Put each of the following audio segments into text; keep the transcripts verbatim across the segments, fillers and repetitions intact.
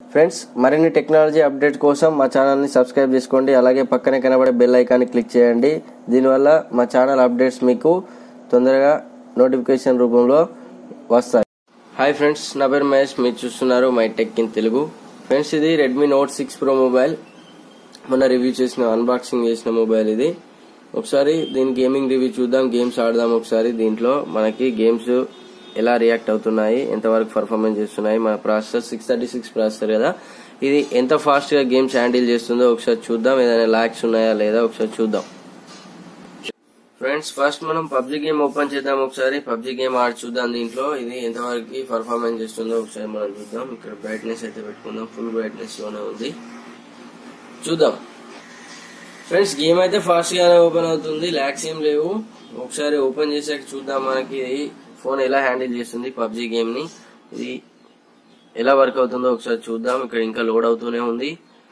Friends మరిన్ని technology update కోసం మా ఛానల్ని సబ్స్క్రైబ్ చేసుకోండి. అలాగే పక్కనే కనబడే బెల్ ఐకాన్ని క్లిక్ చేయండి. దీనివల్ల మా ఛానల్ అప్డేట్స్ మీకు తొందరగా నోటిఫికేషన్ రూపంలో వస్తాయి. హాయ్ ఫ్రెండ్స్, నా పేరు మహేష్. మీరు చూస్తున్నారు my tech in Telugu. Friends, ఇది Redmi note six pro mobile. మొన్న రివ్యూ చేసిన అన్బాక్సింగ్ చేసిన మొబైల్ ఇది. ఒకసారి దీని గేమింగ్ రివ్యూ చూద్దాం, గేమ్స్ ఆడదాం. ఒకసారి దీంట్లో మనకి గేమ్స్ ఎలా రియాక్ట్ అవుతున్నాయి, ఎంతవరకు పర్ఫార్మెన్స్ చేస్తున్నాయి. మన processor six thirty six processor కదా, ఇది ఎంత ఫాస్ట్ గా గేమ్స్ హ్యాండిల్ చేస్తుందో ఒకసారి చూద్దాం. ఏదైనా లాగ్స్ ఉన్నాయా లేదా ఒకసారి చూద్దాం. ఫ్రెండ్స్, ఫస్ట్ మనం పబ్జీ గేమ్ ఓపెన్ చేద్దాం. ఒకసారి పబ్జీ గేమ్ ఆడి చూద్దాం. దీంట్లో ఇది ఎంతవరకు పర్ఫార్మెన్స్ చేస్తుందో ఒకసారి మనం చూద్దాం. ఇక్కడ బ్రైట్నెస్ అయితే పెట్టుకుందాం, ఫుల్ బ్రైట్నెస్ లోనే ఉంది. చూద్దాం ఫ్రెండ్స్, గేమ్ అయితే ఫాస్ట్ గానే ఓపెన్ అవుతుంది, లాగ్స్ ఏం లేవు. ఒకసారి ఓపెన్ చేసాక చూద్దాం మనకి ఫోన్ ఎలా హ్యాండిల్ చేస్తుంది పబ్జీ గేమ్ ని, ఇది ఎలా వర్క్ అవుతుందో ఒకసారి చూద్దాం. ఇక్కడ ఇంకా లోడ్ అవుతూనే ఉంది.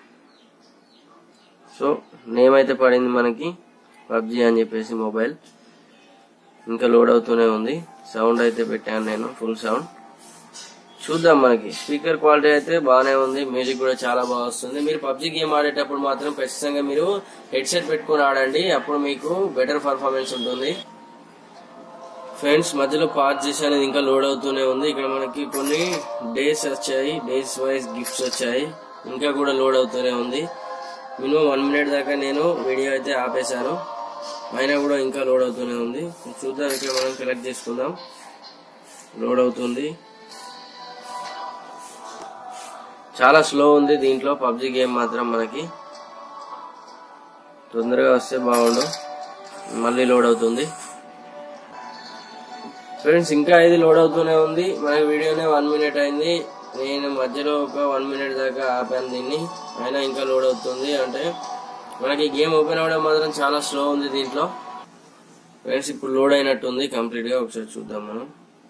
సో నేమ్ అయితే పడింది మనకి పబ్జీ అని చెప్పేసి మొబైల్, ఇంకా లోడ్ అవుతూనే ఉంది. సౌండ్ అయితే పెట్టాను నేను, ఫుల్ సౌండ్. చూద్దాం. మనకి స్పీకర్ క్వాలిటీ అయితే బాగానే ఉంది, మ్యూజిక్ కూడా చాలా బాగా వస్తుంది. మీరు పబ్జీ గేమ్ ఆడేటప్పుడు మాత్రం ఖచ్చితంగా మీరు హెడ్ సెట్ పెట్టుకుని ఆడండి, అప్పుడు మీకు బెటర్ పర్ఫార్మెన్స్ ఉంటుంది. ఫ్రెండ్స్, మధ్యలో పాజ్ చేసాను, ఇంకా లోడ్ అవుతూనే ఉంది. ఇక్కడ మనకి కొన్ని డేస్ వచ్చాయి, డేస్ వైజ్ గిఫ్ట్స్ వచ్చాయి, ఇంకా కూడా లోడ్ అవుతూనే ఉంది. మినిమం వన్ మినిట్ దాకా నేను వీడియో అయితే ఆపేశాను, అయినా కూడా ఇంకా లోడ్ అవుతూనే ఉంది. చూద్దాం, ఇక్కడ మనం సెలెక్ట్ చేసుకుందాం. లోడ్ అవుతుంది, చాలా స్లో ఉంది దీంట్లో పబ్జీ గేమ్ మాత్రం. మనకి తొందరగా వస్తే బాగుండు. మళ్ళీ లోడ్ అవుతుంది. ఫ్రెండ్స్, ఇంకా ఇది లోడ్ అవుతూనే ఉంది. మనకి వీడియోనే వన్ మినిట్ అయింది, నేను మధ్యలో ఒక వన్ మినిట్ దాకా ఆపాను దీన్ని, అయినా ఇంకా లోడ్ అవుతుంది. అంటే మనకి గేమ్ ఓపెన్ అవ్వడం మాత్రం చాలా స్లో ఉంది దీంట్లో. ఫ్రెండ్స్, ఇప్పుడు లోడ్ అయినట్టుంది కంప్లీట్ గా. ఒకసారి చూద్దాం మనం.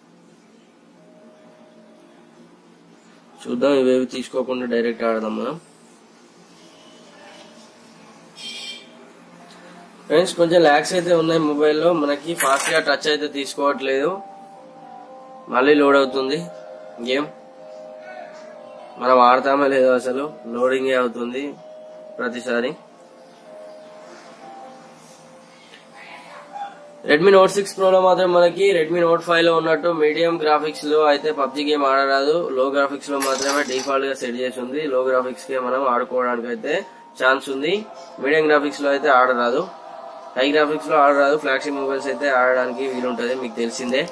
చూద్దాం, ఇవేవి తీసుకోకుండా డైరెక్ట్ ఆడదాం మనం. ఫ్రెండ్స్, కొంచెం ల్యాగ్స్ అయితే ఉన్నాయి మొబైల్లో, మనకి ఫాస్ట్ గా టచ్ అయితే తీసుకోవట్లేదు. మళ్ళీ లోడ్ అవుతుంది గేమ్, మనం ఆడతామో లేదో అసలు లోడింగే అవుతుంది ప్రతిసారి. రెడ్మీ నోట్ సిక్స్ ప్రో లో మాత్రం మనకి రెడ్మీ నోట్ ఫైవ్ లో ఉన్నట్టు మీడియం గ్రాఫిక్స్ లో అయితే పబ్జీ గేమ్ ఆడరాదు. లో గ్రాఫిక్స్ లో మాత్రమే డిఫాల్ట్ గా సెట్ చేసి ఉంది. లో గ్రాఫిక్స్ కే మనం ఆడుకోవడానికి అయితే ఛాన్స్ ఉంది, మీడియం గ్రాఫిక్స్ లో అయితే ఆడరాదు. హై గ్రాఫిక్స్ లో ఆడరాదు. ఫ్లాగ్షిప్ మొబైల్స్ అయితే ఆడడానికి వీలుంటది, మీకు తెలిసిందే.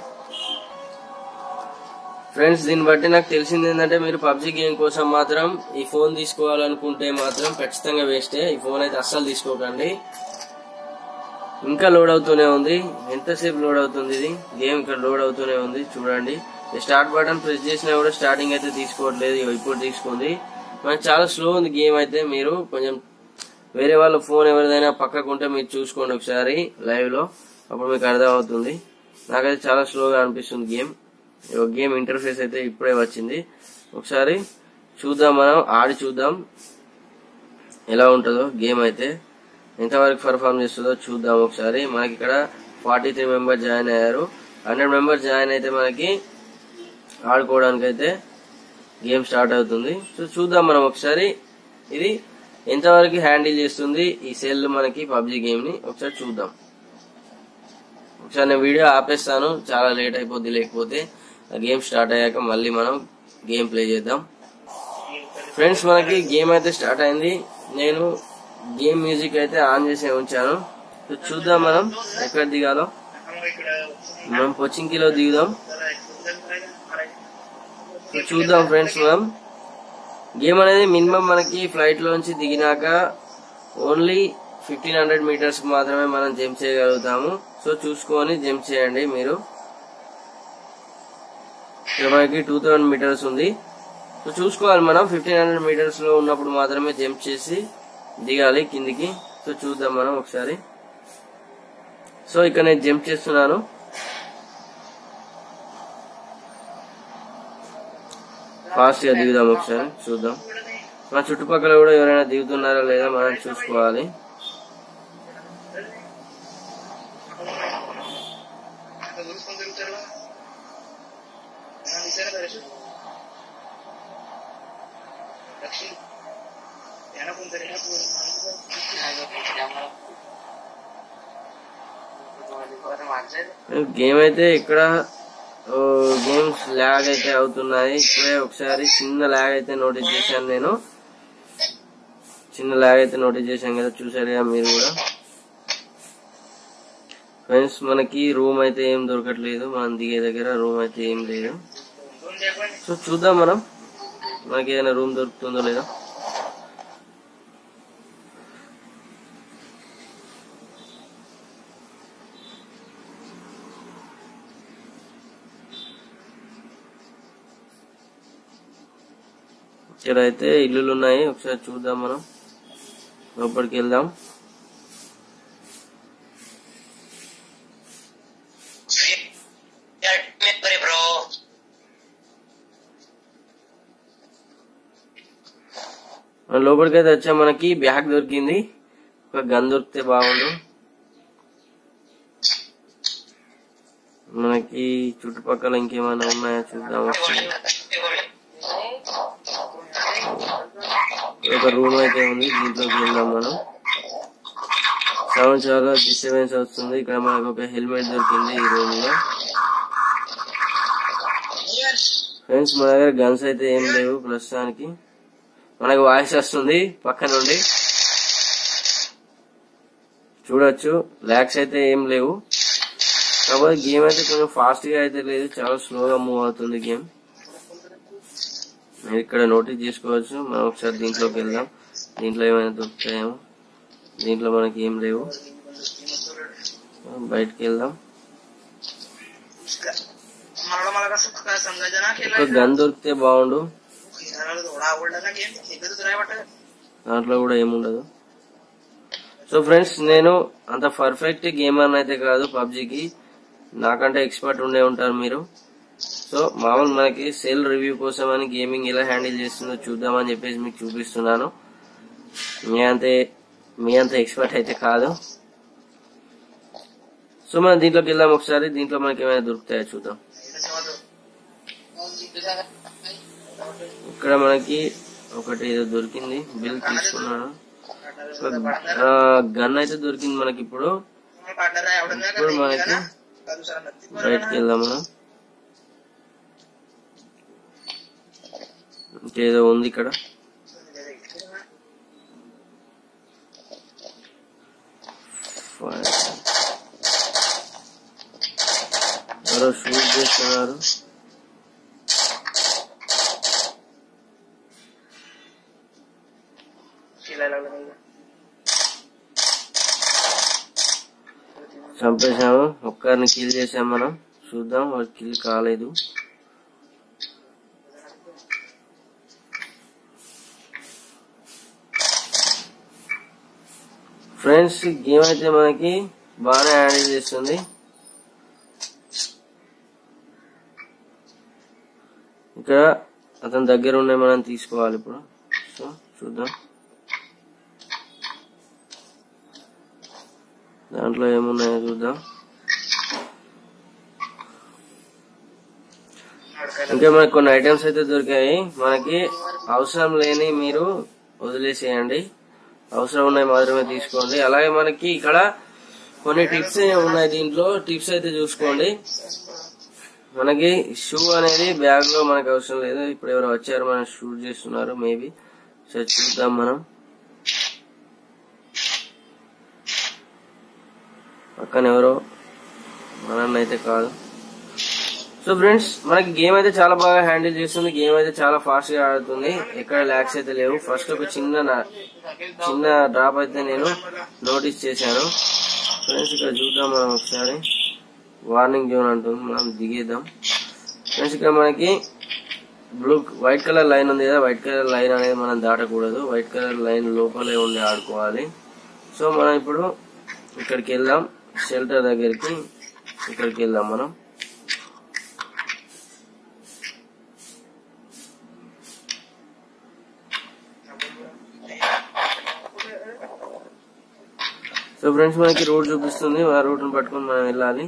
ఫ్రెండ్స్, దీన్ని బట్టి నాకు తెలిసింది ఏంటంటే, మీరు పబ్జీ గేమ్ కోసం మాత్రం ఈ ఫోన్ తీసుకోవాలనుకుంటే మాత్రం ఖచ్చితంగా వేస్టే. ఈ ఫోన్ అయితే అస్సలు తీసుకోకండి. ఇంకా లోడ్ అవుతూనే ఉంది, ఎంతసేపు లోడ్ అవుతుంది ఇది గేమ్. ఇక్కడ లోడ్ అవుతూనే ఉంది చూడండి. స్టార్ట్ బటన్ ప్రెస్ చేసినా కూడా స్టార్టింగ్ అయితే తీసుకోవట్లేదు, ఇప్పుడు తీసుకుంది. మనకి చాలా స్లో ఉంది గేమ్ అయితే. మీరు కొంచెం వేరే వాళ్ళ ఫోన్ ఎవరిదైనా పక్కకుంటే మీరు చూసుకోండి ఒకసారి లైవ్ లో, అప్పుడు మీకు అర్థం అవుతుంది. నాకైతే చాలా స్లోగా అనిపిస్తుంది గేమ్. గేమ్ ఇంటర్ఫేస్ అయితే ఇప్పుడే వచ్చింది. ఒకసారి చూద్దాం, మనం ఆడి చూద్దాం ఎలా ఉంటుందో గేమ్ అయితే, ఎంతవరకు పర్ఫార్మ్ చేస్తుందో చూద్దాం ఒకసారి. మనకి ఇక్కడ ఫార్టీ త్రీ మెంబర్స్ జాయిన్ అయ్యారు. హండ్రెడ్ మెంబర్స్ జాయిన్ అయితే మనకి ఆడుకోవడానికి అయితే గేమ్ స్టార్ట్ అవుతుంది. సో చూద్దాం మనం ఒకసారి ఇది ఎంతవరకు హ్యాండిల్ చేస్తుంది ఈ సెల్ మనకి పబ్జీ గేమ్ ని. ఒకసారి చూద్దాం. ఒకసారి నేను వీడియో ఆపేస్తాను, చాలా లేట్ అయిపోద్ది. లేకపోతే గేమ్ స్టార్ట్ అయ్యాక మళ్ళీ మనం గేమ్ ప్లే చేద్దాం. ఫ్రెండ్స్, మనకి గేమ్ అయితే స్టార్ట్ అయింది. నేను గేమ్ మ్యూజిక్ అయితే ఆన్ చేసి ఉంచాను. చూద్దాం మనం ఎక్కడ దిగాలో. మనం పొచింకిలో దిగుదాం. చూద్దాం ఫ్రెండ్స్, మనం గేమ్ అనేది మినిమం మనకి ఫ్లైట్ లోంచి దిగినాక ఓన్లీ ఫిఫ్టీన్ హండ్రెడ్ మీటర్స్ మాత్రమే మనం జంప్ చేయగలుగుతాము. సో చూసుకొని జంప్ చేయండి మీరు. మనకి టూ థౌసండ్ మీటర్స్ ఉంది. సో చూసుకోవాలి మనం, ఫిఫ్టీన్ హండ్రెడ్ మీటర్స్ లో ఉన్నప్పుడు మాత్రమే జంప్ చేసి దిగాలి కిందికి. సో చూద్దాం మనం ఒకసారి. సో ఇక్కడ నేను జంప్ చేస్తున్నాను. ఫాస్ట్ గా దిగుదాం ఒకసారి, చూద్దాం. మన చుట్టుపక్కల కూడా ఎవరైనా దిగుతున్నారా లేదా మనం చూసుకోవాలి. గేమ్ అయితే ఇక్కడ గేమ్స్ ల్యాగ్ అయితే అవుతున్నాయి. ఇప్పుడే ఒకసారి చిన్న ల్యాగ్ అయితే నోటీస్ చేశాను నేను. చిన్న ల్యాగ్ అయితే నోటీస్ చేశాను కదా, చూసారుగా మీరు కూడా. ఫ్రెండ్స్ మనకి రూమ్ అయితే ఏం దొరకట్లేదు, మనం దిగే దగ్గర రూమ్ అయితే ఏం లేదు. సో చూద్దాం మనం మనకి ఏదైనా రూమ్ దొరుకుతుందో లేదో. ఇక్కడ అయితే ఇల్లులు ఉన్నాయి, ఒకసారి చూద్దాం మనం. లోపలికి వెళ్దాం. లోపలికి అయితే వచ్చా. మనకి బ్యాగ్ దొరికింది, ఒక గన్ దొరికితే బాగుండు. మనకి చుట్టుపక్కల ఇంకేమైనా ఉన్నాయా చూద్దాం ఒకసారి. ఒక రూమ్ అయితే ఉంది, దీంట్లోకి వెళ్దాం మనం. సౌండ్ చాలా డిస్టర్బెన్స్ వస్తుంది. ఇక్కడ మనకు ఒక హెల్మెట్ దొరికింది ఈ రూమ్ లో. ఫ్రెండ్స్ మన దగ్గర గన్స్ అయితే ఏం లేవు ప్రస్తుతానికి. మనకు వాయిస్ వస్తుంది పక్క నుండి, చూడొచ్చు. ల్యాగ్స్ అయితే ఏం లేవు, కాకపోతే గేమ్ అయితే కొంచెం ఫాస్ట్ గా అయితే లేదు, చాలా స్లోగా మూవ్ అవుతుంది గేమ్. మీరు ఇక్కడ నోటీస్ చేసుకోవచ్చు. మనం ఒకసారి దీంట్లోకి వెళ్దాం, దీంట్లో ఏమైనా దొరుకుతాయేమో. దీంట్లో మనకి ఏం లేవు, బయటకి వెళ్దాం. ఒక గన్ దొరికితే బాగుండు, దాంట్లో కూడా ఏముండదు. సో ఫ్రెండ్స్ నేను అంత పర్ఫెక్ట్ గేమర్ అయితే కాదు పబ్జీకి, నాకంటే ఎక్స్పర్ట్ ఉండే ఉంటారు మీరు. సో మామూలు మనకి సెల్ రివ్యూ కోసం అని గేమింగ్ ఎలా హ్యాండిల్ చేస్తుందో చూద్దామని చెప్పేసి మీకు చూపిస్తున్నాను. మీ అంతే మీ అంత ఎక్స్పర్ట్ అయితే కాదు. సో మనం దీంట్లోకి వెళ్దాం ఒకసారి. దీంట్లో మనకి ఏమైనా దొరుకుతాయో చూద్దాం. ఇక్కడ మనకి ఒకటి ఏదో దొరికింది, బిల్ తీసుకున్నాను. గన్ అయితే దొరికింది మనకి. ఇప్పుడు ఇప్పుడు మనకి బయటకి వెళ్దాం మనం. ఇంకేదో ఉంది ఇక్కడ. ఎవరో షూట్ చేస్తున్నారు. చంపేశాము, ఒక్కరిని కిల్ చేసాం మనం. చూద్దాం, వాడు కిల్ కాలేదు. ఫ్రెండ్స్ గేమ్ అయితే మనకి బాగానే హ్యాండిల్ చేస్తుంది. ఇక్కడ అతని దగ్గర ఉన్నాయి, మనం తీసుకోవాలి ఇప్పుడు. సో చూద్దాం దాంట్లో ఏమున్నాయో చూద్దాం. ఇంకా మనకి కొన్ని ఐటమ్స్ అయితే దొరికాయి. మనకి అవసరం లేని మీరు వదిలేసేయండి, అవసరం ఉన్నాయి మాత్రమే తీసుకోండి. అలాగే మనకి ఇక్కడ కొన్ని టిప్స్ ఉన్నాయి, దీంట్లో టిప్స్ అయితే చూసుకోండి. మనకి షూ అనేది బ్యాగ్ లో మనకు అవసరం లేదు. ఇప్పుడు ఎవరు వచ్చారు, మనం షూట్ చేస్తున్నారు మేబీ. సో చూద్దాం మనం. పక్కన ఎవరో, మనన్న అయితే కాదు. సో ఫ్రెండ్స్ మనకి గేమ్ అయితే చాలా బాగా హ్యాండిల్ చేస్తుంది. గేమ్ అయితే చాలా ఫాస్ట్ గా ఆడుతుంది, ఎక్కడ ల్యాగ్స్ అయితే లేవు. ఫస్ట్ ఒక చిన్న చిన్న డ్రాప్ అయితే నేను నోటీస్ చేశాను. ఫ్రెండ్స్ ఇక్కడ చూద్దాం మనం ఒకసారి. వార్నింగ్ జోన్ అంటుంది, మనం దిగేద్దాం. ఫ్రెండ్స్ ఇక్కడ మనకి బ్లూ వైట్ కలర్ లైన్ ఉంది కదా, వైట్ కలర్ లైన్ అనేది మనం దాటకూడదు. వైట్ కలర్ లైన్ లోపలే ఉండి ఆడుకోవాలి. సో మనం ఇప్పుడు ఇక్కడికి వెళ్దాం, షెల్టర్ దగ్గరికి. ఇక్కడికి వెళ్దాం మనం. సో ఫ్రెండ్స్ మనకి రోడ్ చూపిస్తుంది, ఆ రోడ్ ను పట్టుకొని మనం వెళ్ళాలి.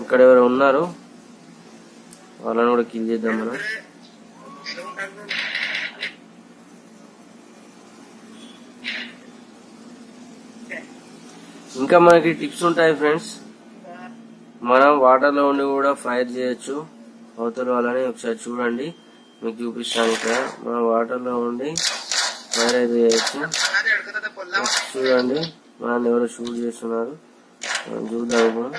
ఇక్కడ ఎవరు ఉన్నారు, వాళ్ళని కూడా కిల్ చేద్దాం మనం. ఇంకా మనకి టిప్స్ ఉంటాయి ఫ్రెండ్స్. మనం వాటర్ లో ఉండి కూడా ఫైర్ చేయొచ్చు అవతల వాళ్ళని. ఒకసారి చూడండి, మీకు చూపిస్తాను. ఇక్కడ మనం వాటర్ లో ఉండి ఫైర్ అయితే చేయొచ్చు. చూడండి మనం ఎవరో షూట్ చేస్తున్నారు, మనం చూద్దాం ఇప్పుడు.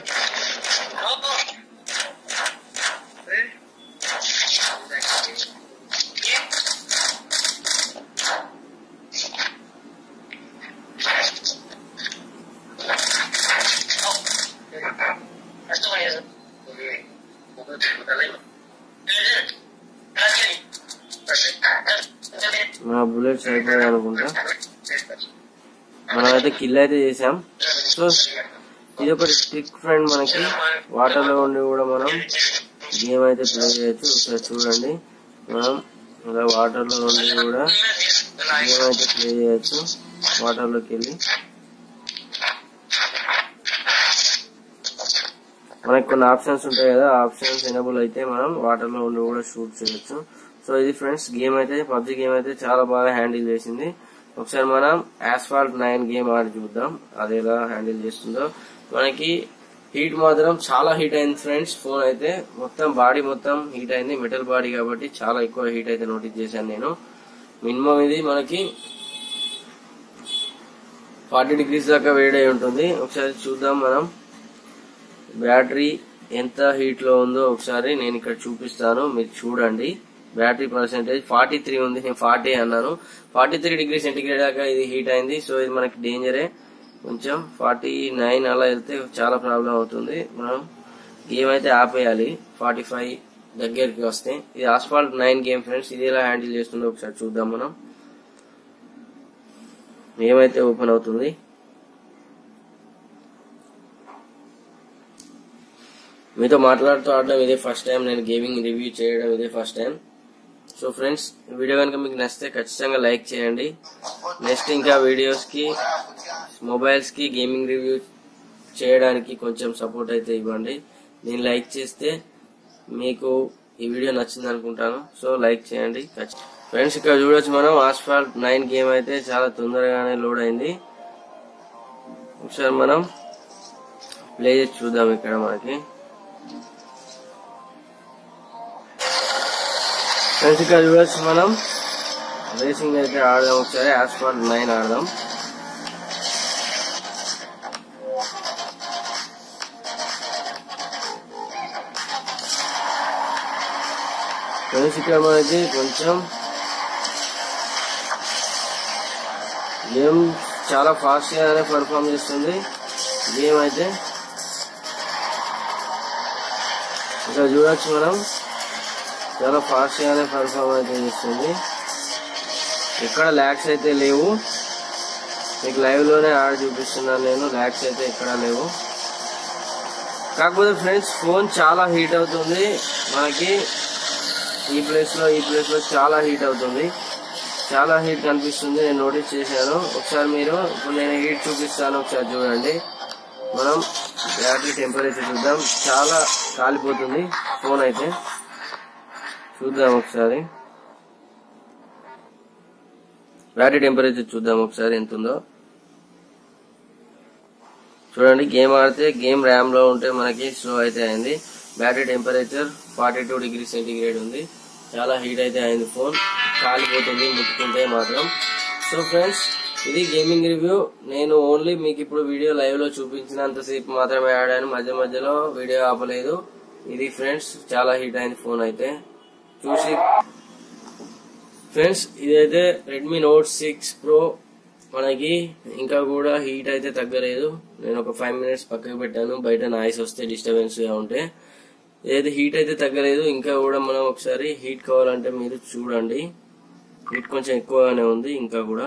మన బుల్లెట్స్ అయిపోయాయి అనుకుంటా. మనమైతే కిల్ అయితే చేసాం. సో ఇది ఒక ట్రిక్ ఫ్రెండ్, మనకి వాటర్ లో ఉండి కూడా మనం గేమ్ అయితే ప్లే చేయొచ్చు. ఒకసారి చూడండి, మనం ఇలా వాటర్ లో ఉండి కూడా గేమ్ అయితే ప్లే చేయొచ్చు. వాటర్ లోకి వెళ్ళి మనకి కొన్ని ఆప్షన్స్ ఉంటాయి కదా, ఆప్షన్స్ ఎనేబుల్ అయితే మనం వాటర్ లో ఉండి కూడా షూట్ చేయొచ్చు. సో ఇది ఫ్రెండ్స్ గేమ్ అయితే, పబ్జి గేమ్ అయితే చాలా బాగా హ్యాండిల్ చేసింది. ఒకసారి మనం ఆస్ఫాల్ట్ నైన్ గేమ్ ఆడి చూద్దాం అది ఎలా హ్యాండిల్ చేస్తుందో. మనకి హీట్ మాత్రం చాలా హీట్ అయింది ఫ్రెండ్స్. ఫోన్ అయితే మొత్తం బాడీ మొత్తం హీట్ అయింది, మెటల్ బాడీ కాబట్టి చాలా ఎక్కువ హీట్ అయితే నోటీస్ చేశాను నేను. మినిమం ఇది మనకి ఫార్టీ డిగ్రీస్ దాకా వేడి అయి ఉంటుంది. ఒకసారి చూద్దాం మనం బ్యాటరీ ఎంత హీట్ లో ఉందో. ఒకసారి నేను ఇక్కడ చూపిస్తాను, మీరు చూడండి. బ్యాటరీ పర్సెంటేజ్ ఫార్టీ త్రీ ఉంది, నేను ఫార్టీ అన్నాను. ఫార్టీ త్రీ డిగ్రీ సెంటిగ్రేడ్ దాకా ఇది హీట్ అయింది. సో ఇది మనకి డేంజరే. కొంచెం ఫార్టీ నైన్ అలా వెళ్తే చాలా ప్రాబ్లం అవుతుంది. మనం గేమ్ అయితే ఆపేయాలి ఫార్టీ ఫైవ్ దగ్గరికి వస్తే. ఇది ఆస్ఫాల్ట్ నైన్ గేమ్ ఫ్రెండ్స్. ఇది ఎలా హ్యాండిల్ చేస్తుందో ఒకసారి చూద్దాం మనం. ఏమైతే ఓపెన్ అవుతుంది. మీతో మాట్లాడుతూ ఆడడం ఇదే ఫస్ట్ టైం, నేను గేమింగ్ రివ్యూ చేయడం ఇదే first time. So friends video కనుక మీకు నచ్చితే ఖచ్చితంగా లైక్ చేయండి. నెక్స్ట్ ఇంకా వీడియోస్ కి, మొబైల్స్ కి గేమింగ్ రివ్యూ చేయడానికి కొంచెం సపోర్ట్ అయితే ఇవ్వండి. నేను లైక్ చేస్తే మీకు ఈ వీడియో నచ్చింది అనుకుంటాను. సో లైక్ చేయండి ఫ్రెండ్స్. ఇక్కడ చూడొచ్చు మనం ఆస్ఫాల్ట్ నైన్ గేమ్ అయితే చాలా తొందరగానే లోడ్ అయింది. ఒకసారి మనం ప్లే చేసి చూద్దాం. ఇక్కడ మనకి ఫ్రెండ్స్ ఇక్కడ చూడొచ్చు మనం రేసింగ్ అయితే ఆడదాం. ఒకసారి ఆస్ఫాల్ట్ నైన్ ఆడదాం. ఫ్రెండ్స్ ఇక్కడ మనకి కొంచెం గేమ్ చాలా ఫాస్ట్ గానే పర్ఫామ్ చేస్తుంది. గేమ్ అయితే ఇక్కడ చూడొచ్చు మనం చాలా ఫాస్ట్ గానే పర్ఫామ్ అయితే చేస్తుంది. ఇక్కడ ల్యాగ్స్ అయితే లేవు, మీకు లైవ్ లోనే ఆడి చూపిస్తున్నాను నేను. ల్యాగ్స్ అయితే ఎక్కడ లేవు. కాకపోతే ఫ్రెండ్స్ ఫోన్ చాలా హీట్ అవుతుంది. మనకి ఈ ప్లేస్ లో ఈ ప్లేస్ లో చాలా హీట్ అవుతుంది, చాలా హీట్ కనిపిస్తుంది. నేను నోటీస్ చేశాను. ఒకసారి మీరు ఇప్పుడు నేను హీట్ చూపిస్తాను, ఒకసారి చూడండి. మనం బ్యాటరీ టెంపరేచర్ చూద్దాం. చాలా కాలిపోతుంది ఫోన్ అయితే. చూద్దాం ఒకసారి బ్యాటరీ టెంపరేచర్ చూద్దాం ఒకసారి ఎంత ఉందో. చూడండి గేమ్ ఆడితే గేమ్ ర్యామ్ లో ఉంటే మనకి స్లో అయితే అయింది. Battery temperature forty two degree centigrade ఉంది. చాలా హీట్ అయితే అయింది, ఫోన్ కాలిపోతుంది ముట్టుకుంటే మాత్రం. సో ఫ్రెండ్స్ ఇది గేమింగ్ రివ్యూ. నేను ఓన్లీ మీకు ఇప్పుడు వీడియో లైవ్ లో చూపించినంతసేపు మాత్రమే ఆడాను, మధ్య మధ్యలో వీడియో ఆపలేదు. ఇది ఫ్రెండ్స్ చాలా హీట్ అయింది ఫోన్ అయితే చూసి. ఫ్రెండ్స్ ఇదైతే రెడ్మీ నోట్ సిక్స్ ప్రో. మనకి ఇంకా కూడా హీట్ అయితే తగ్గలేదు. నేను ఒక ఫైవ్ మినిట్స్ పక్కకు పెట్టాను, బయట నాయిస్ వస్తే డిస్టర్బెన్స్ గా ఉంటే. ఏదైతే హీట్ అయితే తగ్గలేదు. ఇంకా కూడా మనం ఒకసారి హీట్ కావాలంటే మీరు చూడండి, హీట్ కొంచెం ఎక్కువగానే ఉంది ఇంకా కూడా.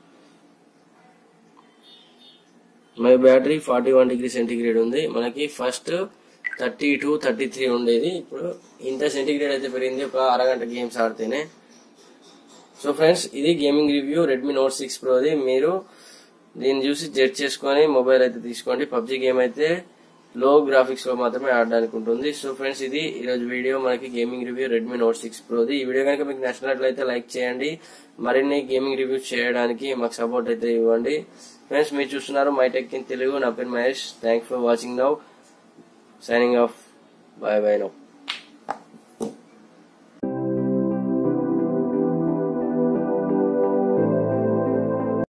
My battery forty one degree centigrade ఉంది. మనకి first thirty two thirty three ఉండేది, ఇప్పుడు ఇంత సెంటిగ్రేడ్ అయితే పెరిగింది ఒక అరగంట గేమ్స్ ఆడితేనే. సో ఫ్రెండ్స్ ఇది gaming review Redmi note six ప్రోది. మీరు దీన్ని చూసి జడ్జ్ చేసుకొని మొబైల్ అయితే తీసుకోండి. పబ్జి గేమ్ అయితే లో గ్రాఫిక్స్ లో మాత్రమే ఆడడానికి ఉంటుంది. సో ఫ్రెండ్స్, ఇది ఈరోజు వీడియో మనకి gaming review Redmi note six ప్రోది. ఈ వీడియో కనుక మీకు నచ్చినట్లయితే లైక్ చేయండి. మరిన్ని గేమింగ్ రివ్యూస్ చేయడానికి మాకు సపోర్ట్ అయితే ఇవ్వండి. ఫ్రెండ్స్, మీరు చూస్తున్నారు మైటెక్ ఇన్ తెలుగు. నా పేరు Mahesh. Thanks for watching now. Signing off. Bye bye now.